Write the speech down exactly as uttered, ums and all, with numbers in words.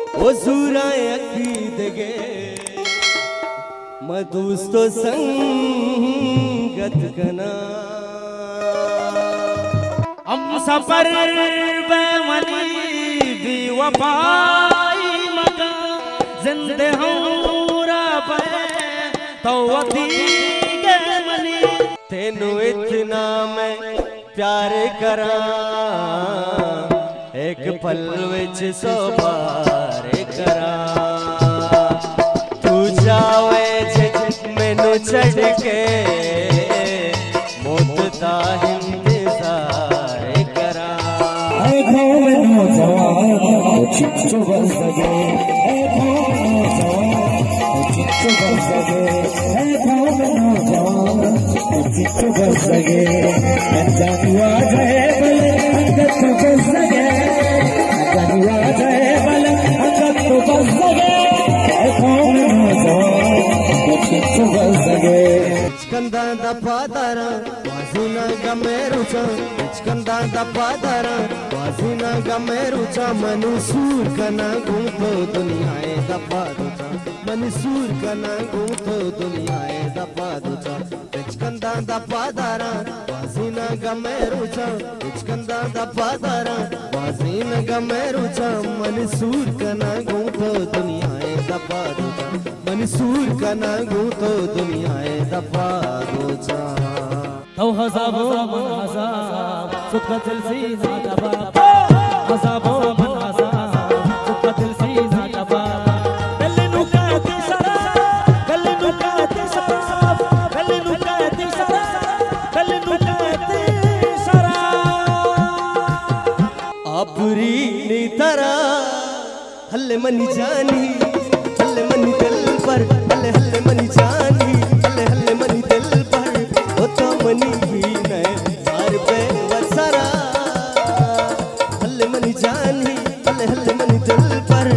ओ सूराए अकीदगे मैं दोस्तों संगत कना हम सफर बेमनी बेवफाई मगा जिंदे हमरा पे तो अती के मनी तेनू इतना मैं प्यार करा एक पल विच सौ बार करा तू जावे जे मैनू छड़ के मौत दा इंतजार करा मैनू जवान चिट्ठू बन सके मैनू जवान चिट्ठू बन सके मैनू जवान चिट्ठू बन सके जानुआ जाए बले अंगत बन सके जानुआ जाए बले अंगत बन सके मैनू जवान चिट्ठू बन सके कंदा दा पादारा वाजुना गमेरुचा कंदा दा पादारा वाजुना गमेरुचा मनसूर कना गुंतो दुनियाए दफा दुचा मनसूर कना गुंतो दुनियाए दफा दुचा कंदा दा पादारा वाजुना गमेरुचा कंदा दा पादारा वाजुना गमेरुचा मनसूर कना गुंतो दुनियाए दफा दुचा मनसूर कना गुंतो दुनियाए दफा दुचा तो हजाबो मन हजाब सुखा दिल सी नाता बाबा हजाबो मन हजाब सुखा दिल सी नाता बाबा गले नु कहती शराब गले नु कहती शराब गले नु कहती शराब गले नु कहती शराब आपुरी नी तरा हल्ले मनी जानी हल्ले मनी दिल पर हल्ले हल्ले मनी जानी हल्ले हल्ले मनी दिल पर ओ तो मनी ही ने सार पे वसरा हल्ले मनी जानी हल्ले हल्ले मनी दिल पर